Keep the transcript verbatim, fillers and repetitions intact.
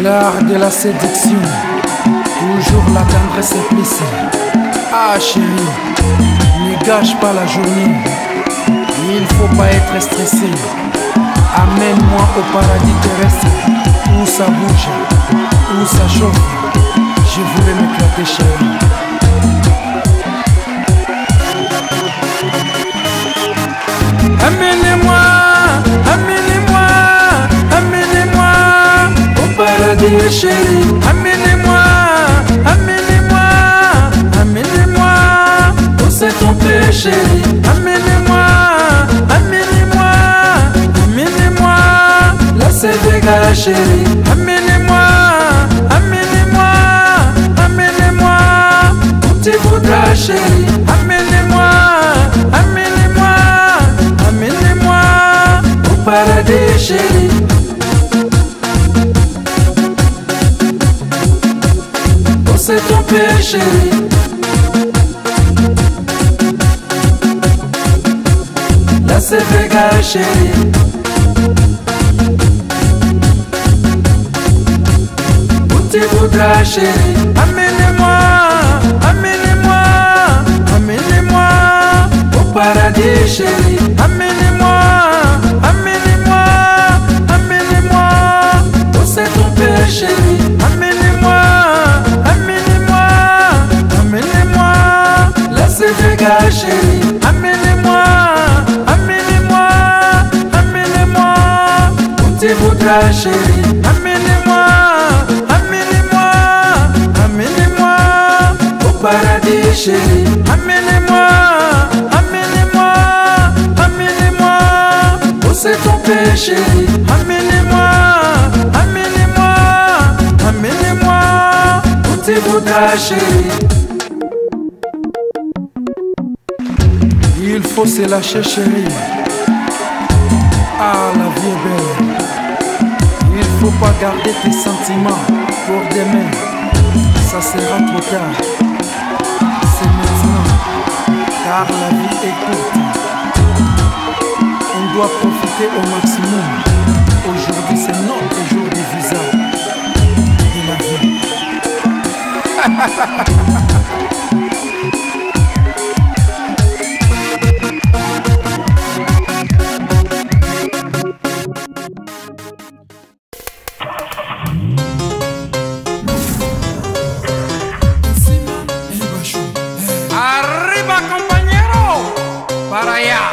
L'art de la séduction, toujours la tendresse et plaisir. Ah chérie, ne gâche pas la journée. Il faut pas être stressé. Amène-moi au paradis terrestre, où ça bouge, où ça chauffe. Je voulais m'éclater chérie. Amenez-moi, amenez-moi, amenez-moi au paradis chérie. Amenez-moi, amenez-moi, amenez-moi où c'est ton paix chérie. Amenez-moi, amenez-moi, amenez-moi là c'est Vega chérie. Amenez-moi, amenez-moi, amenez-moi où tu voudras chérie. Amenez-moi, amenez-moi, amenez-moi au paradis chérie. Oh c'est ton père chérie. Là c'est Vega chérie. Où tu voudras chérie. Amenez-moi, amenez-moi, amenez-moi au paradis chérie. Amenez-moi, amenez-moi, amenez-moi où c'est ton père chérie. Amenez-moi, amenez-moi, amenez-moi là c'est Vega chérie. Amenez-moi, amenez-moi, amenez-moi où tu voudras chérie. Amenez-moi, amenez-moi, amenez-moi au paradis chérie. Amenez-moi, amenez-moi, amenez-moi où c'est ton père chérie. Amenez-moi, amenez-moi, amenez-moi où tu voudras chérie. Il faut se lâcher chérie. Ah la vie est belle. Il faut pas garder tes sentiments pour demain. Ça sera trop tard. C'est maintenant. Car la vie est courte. On doit profiter au maximum. Aujourd'hui c'est notre jour du visa de la vie. Arriba compañero, para allá.